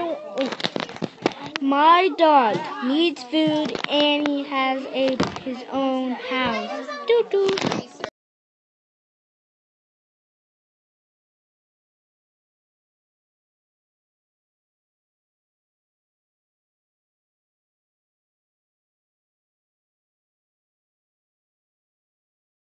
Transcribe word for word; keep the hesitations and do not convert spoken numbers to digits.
My dog needs food and he has a his own house. Doo doo.